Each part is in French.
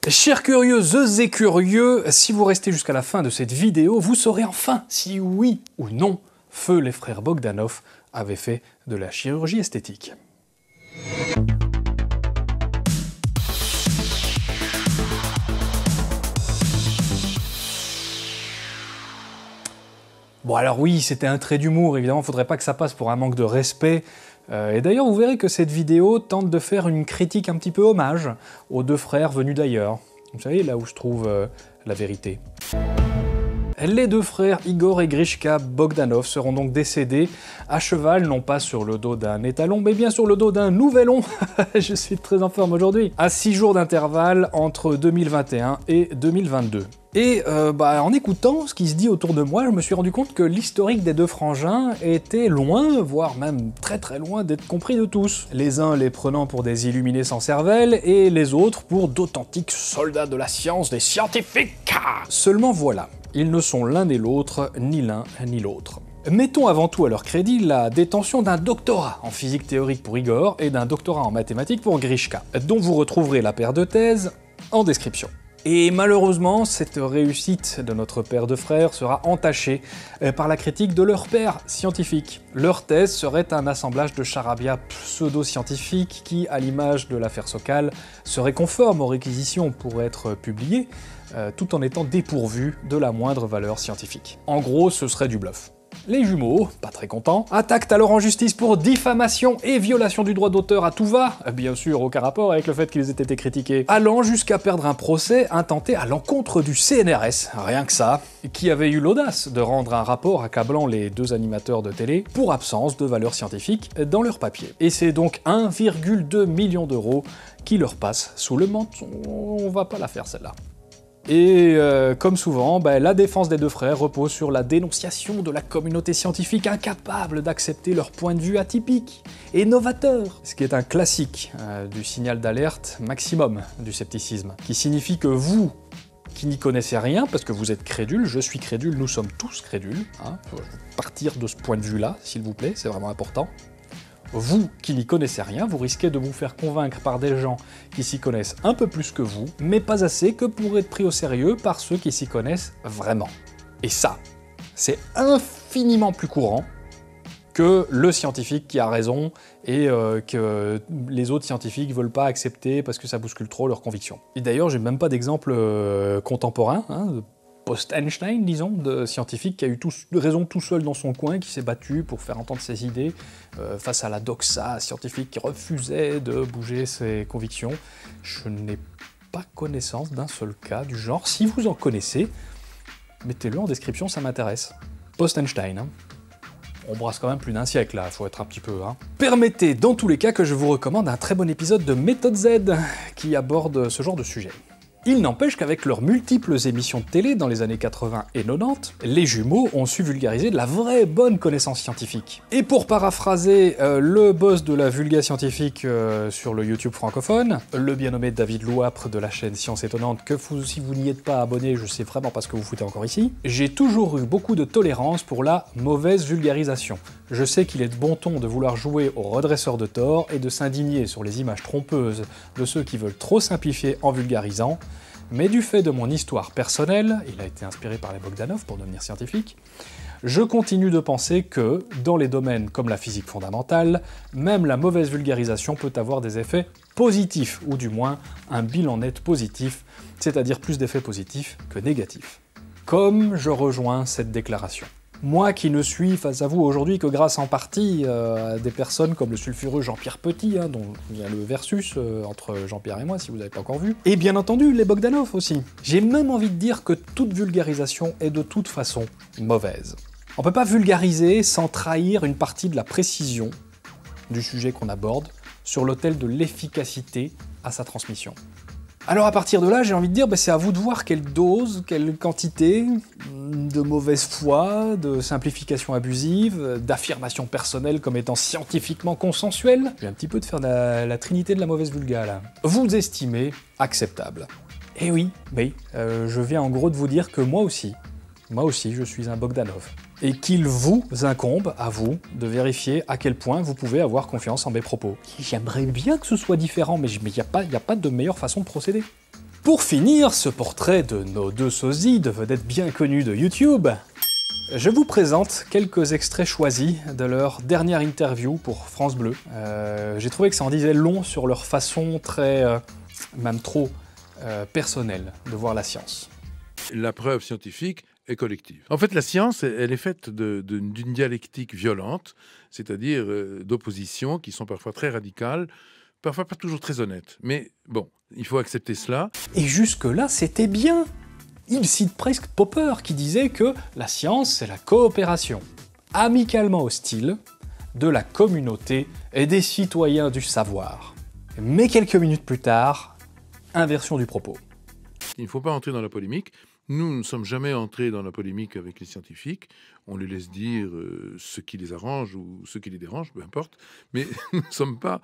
Chers curieuses et curieux, si vous restez jusqu'à la fin de cette vidéo, vous saurez enfin si oui ou non, feu les frères Bogdanov avaient fait de la chirurgie esthétique. Bon alors oui, c'était un trait d'humour, évidemment, faudrait pas que ça passe pour un manque de respect. Et d'ailleurs, vous verrez que cette vidéo tente de faire une critique un petit peu hommage aux deux frères venus d'ailleurs. Vous savez, là où je trouve la vérité. Les deux frères Igor et Grishka Bogdanov seront donc décédés à cheval, non pas sur le dos d'un étalon, mais bien sur le dos d'un nouvelon. Je suis très en forme aujourd'hui. À 6 jours d'intervalle entre 2021 et 2022. Et en écoutant ce qui se dit autour de moi, je me suis rendu compte que l'historique des deux frangins était loin, voire même très très loin d'être compris de tous. Les uns les prenant pour des illuminés sans cervelle, et les autres pour d'authentiques soldats de la science, des scientifiques. Seulement voilà, ils ne sont l'un et l'autre, ni l'un ni l'autre. Mettons avant tout à leur crédit la détention d'un doctorat en physique théorique pour Igor et d'un doctorat en mathématiques pour Grishka, dont vous retrouverez la paire de thèses en description. Et malheureusement, cette réussite de notre père de frères sera entachée par la critique de leur père scientifique. Leur thèse serait un assemblage de charabia pseudo-scientifique qui, à l'image de l'affaire Sokal, serait conforme aux réquisitions pour être publié, tout en étant dépourvu de la moindre valeur scientifique. En gros, ce serait du bluff. Les jumeaux, pas très contents, attaquent alors en justice pour diffamation et violation du droit d'auteur à tout va, bien sûr aucun rapport avec le fait qu'ils aient été critiqués, allant jusqu'à perdre un procès intenté à l'encontre du CNRS, rien que ça, qui avait eu l'audace de rendre un rapport accablant les deux animateurs de télé pour absence de valeur scientifique dans leur papier. Et c'est donc 1,2 million d'euros qui leur passe sous le menton. On va pas la faire celle-là. Et comme souvent, la défense des deux frères repose sur la dénonciation de la communauté scientifique incapable d'accepter leur point de vue atypique et novateur, ce qui est un classique du signal d'alerte maximum du scepticisme, qui signifie que vous, qui n'y connaissez rien, parce que vous êtes crédule, je suis crédule, nous sommes tous crédules, faut partir de ce point de vue-là, s'il vous plaît, c'est vraiment important. Vous qui n'y connaissez rien, vous risquez de vous faire convaincre par des gens qui s'y connaissent un peu plus que vous, mais pas assez que pour être pris au sérieux par ceux qui s'y connaissent vraiment. Et ça, c'est infiniment plus courant que le scientifique qui a raison et que les autres scientifiques veulent pas accepter parce que ça bouscule trop leurs convictions. Et d'ailleurs, j'ai même pas d'exemple contemporain, post-Einstein, disons, de scientifique qui a eu raison tout seul dans son coin, qui s'est battu pour faire entendre ses idées face à la doxa scientifique qui refusait de bouger ses convictions. Je n'ai pas connaissance d'un seul cas du genre. Si vous en connaissez, mettez-le en description, ça m'intéresse. Post-Einstein, On brasse quand même plus d'un siècle là, faut être un petit peu... Permettez dans tous les cas que je vous recommande un très bon épisode de Méthode Z qui aborde ce genre de sujet. Il n'empêche qu'avec leurs multiples émissions de télé dans les années 80 et 90, les jumeaux ont su vulgariser de la vraie bonne connaissance scientifique. Et pour paraphraser le boss de la vulga scientifique sur le YouTube francophone, le bien nommé David Louapre de la chaîne Science Étonnante, que si vous n'y êtes pas abonné, je sais vraiment pas ce que vous foutez encore ici, j'ai toujours eu beaucoup de tolérance pour la mauvaise vulgarisation. Je sais qu'il est de bon ton de vouloir jouer au redresseur de tort et de s'indigner sur les images trompeuses de ceux qui veulent trop simplifier en vulgarisant, mais du fait de mon histoire personnelle, il a été inspiré par les Bogdanov pour devenir scientifique, je continue de penser que, dans les domaines comme la physique fondamentale, même la mauvaise vulgarisation peut avoir des effets positifs, ou du moins un bilan net positif, c'est-à-dire plus d'effets positifs que négatifs. Comme je rejoins cette déclaration. Moi qui ne suis face à vous aujourd'hui que grâce en partie à des personnes comme le sulfureux Jean-Pierre Petit, dont il y a le versus entre Jean-Pierre et moi si vous n'avez pas encore vu, et bien entendu les Bogdanov aussi. J'ai même envie de dire que toute vulgarisation est de toute façon mauvaise. On peut pas vulgariser sans trahir une partie de la précision du sujet qu'on aborde sur l'autel de l'efficacité à sa transmission. Alors à partir de là, j'ai envie de dire, c'est à vous de voir quelle dose, quelle quantité de mauvaise foi, de simplification abusive, d'affirmation personnelle comme étant scientifiquement consensuelle. Je vais un petit peu de faire la trinité de la mauvaise vulga là. Vous estimez acceptable. Et oui, je viens en gros de vous dire que moi aussi, je suis un Bogdanov. Et qu'il vous incombe, à vous, de vérifier à quel point vous pouvez avoir confiance en mes propos. J'aimerais bien que ce soit différent, mais il n'y a pas de meilleure façon de procéder. Pour finir ce portrait de nos deux sosies, de vedettes bien connues de YouTube, je vous présente quelques extraits choisis de leur dernière interview pour France Bleu. J'ai trouvé que ça en disait long sur leur façon très, même trop, personnelle de voir la science. La preuve scientifique est collective. En fait, la science, elle est faite d'une dialectique violente, c'est-à-dire d'oppositions qui sont parfois très radicales, parfois pas toujours très honnêtes. Mais bon, il faut accepter cela. Et jusque-là, c'était bien. Il cite presque Popper qui disait que la science, c'est la coopération, amicalement hostile, de la communauté et des citoyens du savoir. Mais quelques minutes plus tard, inversion du propos. Il ne faut pas entrer dans la polémique. Nous ne sommes jamais entrés dans la polémique avec les scientifiques. On les laisse dire ce qui les arrange ou ce qui les dérange, peu importe. Mais nous ne sommes pas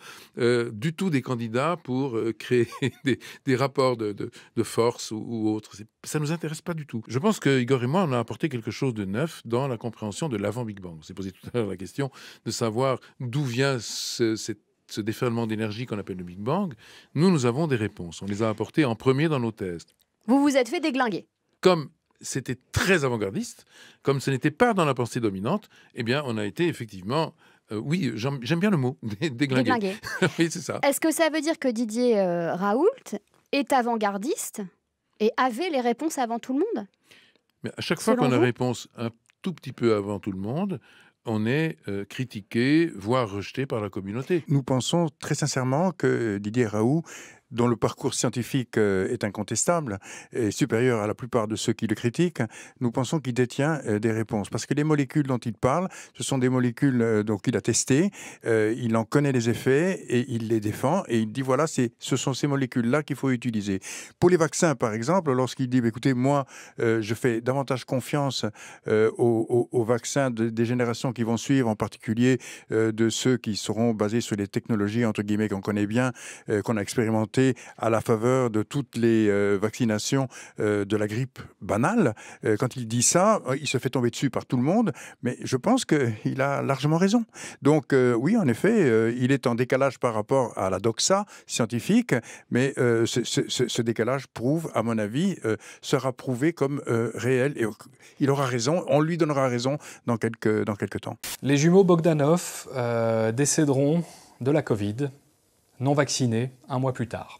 du tout des candidats pour créer des rapports de force ou autres. Ça ne nous intéresse pas du tout. Je pense que Igor et moi, on a apporté quelque chose de neuf dans la compréhension de l'avant-Big Bang. On s'est posé tout à l'heure la question de savoir d'où vient ce déferlement d'énergie qu'on appelle le Big Bang. Nous avons des réponses. On les a apportées en premier dans nos thèses. Vous vous êtes fait déglinguer. Comme c'était très avant-gardiste, comme ce n'était pas dans la pensée dominante, eh bien, on a été effectivement... oui, j'aime bien le mot, déglingué. Oui, c'est ça. Est-ce que ça veut dire que Didier Raoult est avant-gardiste et avait les réponses avant tout le monde? Mais à chaque fois qu'on a réponse un tout petit peu avant tout le monde, on est critiqué, voire rejeté par la communauté. Nous pensons très sincèrement que Didier Raoult, dont le parcours scientifique est incontestable et supérieur à la plupart de ceux qui le critiquent, nous pensons qu'il détient des réponses. Parce que les molécules dont il parle, ce sont des molécules qu'il a testées, il en connaît les effets et il les défend et il dit voilà, ce sont ces molécules-là qu'il faut utiliser. Pour les vaccins, par exemple, lorsqu'il dit écoutez, moi, je fais davantage confiance aux vaccins des générations qui vont suivre, en particulier de ceux qui seront basés sur les technologies, entre guillemets, qu'on connaît bien, qu'on a expérimentées à la faveur de toutes les vaccinations de la grippe banale. Quand il dit ça, il se fait tomber dessus par tout le monde, mais je pense qu'il a largement raison. Donc oui, en effet, il est en décalage par rapport à la doxa scientifique, mais ce décalage prouve, à mon avis, sera prouvé comme réel, et il aura raison, on lui donnera raison dans quelques temps. Les jumeaux Bogdanov décéderont de la Covid, non vaccinés, un mois plus tard.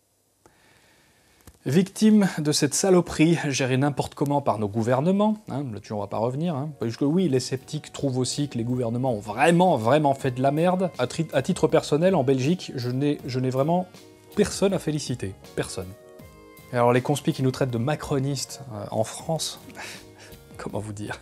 Victimes de cette saloperie gérée n'importe comment par nos gouvernements, là-dessus on va pas revenir, parce que oui, les sceptiques trouvent aussi que les gouvernements ont vraiment fait de la merde. À titre personnel, en Belgique, je n'ai vraiment personne à féliciter, personne. Et alors les conspis qui nous traitent de macronistes en France, comment vous dire?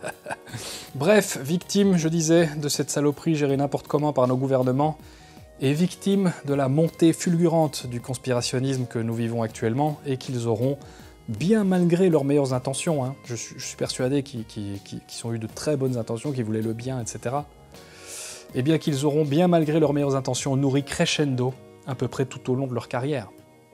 Bref, victimes, je disais, de cette saloperie gérée n'importe comment par nos gouvernements, et victimes de la montée fulgurante du conspirationnisme que nous vivons actuellement et qu'ils auront, bien malgré leurs meilleures intentions, je suis persuadé qu'ils ont eu de très bonnes intentions, qu'ils voulaient le bien, etc., et bien qu'ils auront, bien malgré leurs meilleures intentions, nourri crescendo à peu près tout au long de leur carrière.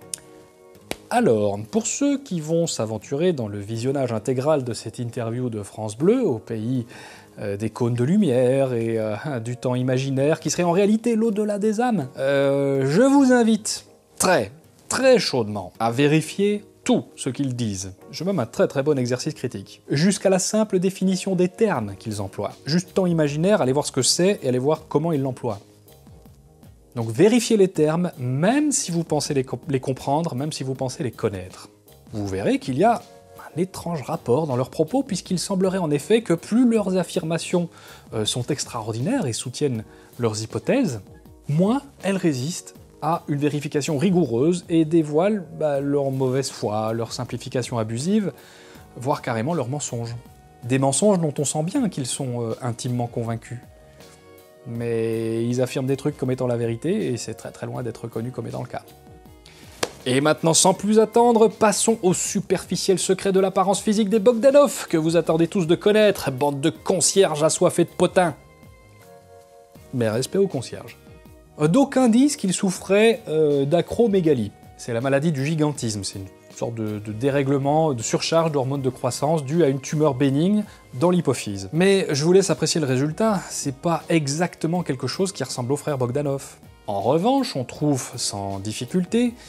Alors, pour ceux qui vont s'aventurer dans le visionnage intégral de cette interview de France Bleu, au pays des cônes de lumière et du temps imaginaire, qui serait en réalité l'au-delà des âmes, je vous invite très chaudement à vérifier tout ce qu'ils disent. Je même un très bon exercice critique. Jusqu'à la simple définition des termes qu'ils emploient. Juste temps imaginaire, allez voir ce que c'est et allez voir comment ils l'emploient. Donc vérifiez les termes, même si vous pensez les comprendre, même si vous pensez les connaître. Vous verrez qu'il y a un étrange rapport dans leurs propos, puisqu'il semblerait en effet que plus leurs affirmations sont extraordinaires et soutiennent leurs hypothèses, moins elles résistent à une vérification rigoureuse et dévoilent leur mauvaise foi, leur simplification abusive, voire carrément leurs mensonges. Des mensonges dont on sent bien qu'ils sont intimement convaincus. Mais ils affirment des trucs comme étant la vérité, et c'est très loin d'être reconnu comme étant le cas. Et maintenant, sans plus attendre, passons au superficiel secret de l'apparence physique des Bogdanov, que vous attendez tous de connaître, bande de concierges assoiffés de potins. Mais respect aux concierges. D'aucuns disent qu'ils souffraient d'acromégalie. C'est la maladie du gigantisme, c'est une sorte de dérèglement, de surcharge d'hormones de croissance due à une tumeur bénigne dans l'hypophyse. Mais je vous laisse apprécier le résultat, c'est pas exactement quelque chose qui ressemble aux frères Bogdanov. En revanche, on trouve sans difficulté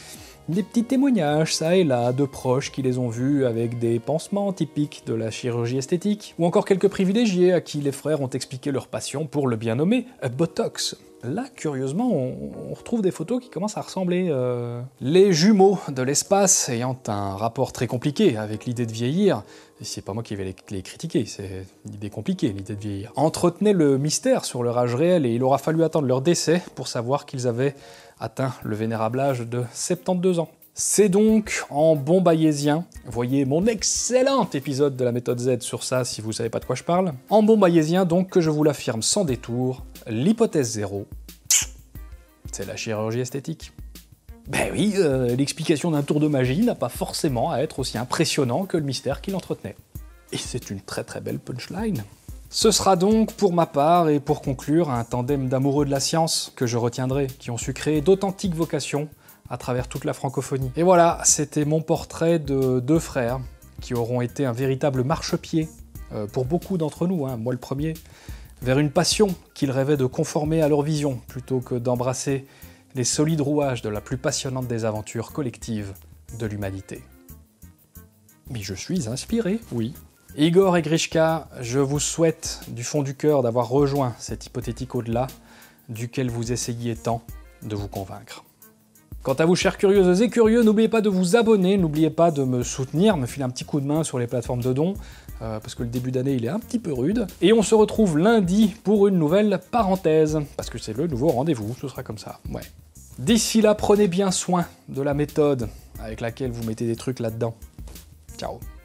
Des petits témoignages, ça et là, de proches qui les ont vus avec des pansements typiques de la chirurgie esthétique, ou encore quelques privilégiés à qui les frères ont expliqué leur passion pour le bien nommé Botox. Là, curieusement, on retrouve des photos qui commencent à ressembler. Les jumeaux de l'espace ayant un rapport très compliqué avec l'idée de vieillir, et c'est pas moi qui vais les critiquer, c'est une idée compliquée, l'idée de vieillir, entretenaient le mystère sur leur âge réel et il aura fallu attendre leur décès pour savoir qu'ils avaient atteint le vénérable âge de 72 ans. C'est donc en bon bayésien, voyez mon excellent épisode de la méthode Z sur ça si vous savez pas de quoi je parle, en bon bayésien donc que je vous l'affirme sans détour, l'hypothèse 0, c'est la chirurgie esthétique. Ben oui, l'explication d'un tour de magie n'a pas forcément à être aussi impressionnant que le mystère qui l'entretenait. Et c'est une très très belle punchline. Ce sera donc, pour ma part, et pour conclure, un tandem d'amoureux de la science que je retiendrai, qui ont su créer d'authentiques vocations à travers toute la francophonie. Et voilà, c'était mon portrait de deux frères, qui auront été un véritable marchepied, pour beaucoup d'entre nous, moi le premier, vers une passion qu'ils rêvaient de conformer à leur vision, plutôt que d'embrasser les solides rouages de la plus passionnante des aventures collectives de l'humanité. Mais je suis inspiré, oui. Igor et Grishka, je vous souhaite du fond du cœur d'avoir rejoint cet hypothétique au-delà duquel vous essayiez tant de vous convaincre. Quant à vous, chères curieuses et curieux, n'oubliez pas de vous abonner, n'oubliez pas de me soutenir, me filer un petit coup de main sur les plateformes de dons, parce que le début d'année il est un petit peu rude. Et on se retrouve lundi pour une nouvelle parenthèse, parce que c'est le nouveau rendez-vous, ce sera comme ça, ouais. D'ici là, prenez bien soin de la méthode avec laquelle vous mettez des trucs là-dedans. Ciao.